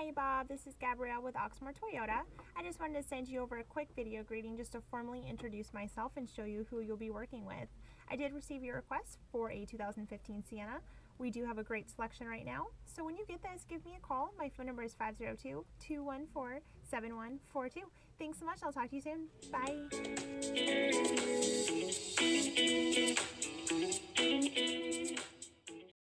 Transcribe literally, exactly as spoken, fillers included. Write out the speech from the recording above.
Hi Bob, this is Gabrielle with Oxmoor Toyota. I just wanted to send you over a quick video greeting just to formally introduce myself and show you who you'll be working with. I did receive your request for a two thousand fifteen Sienna. We do have a great selection right now, so when you get this, give me a call. My phone number is five zero two, two one four, seven one four two. Thanks so much. I'll talk to you soon. Bye.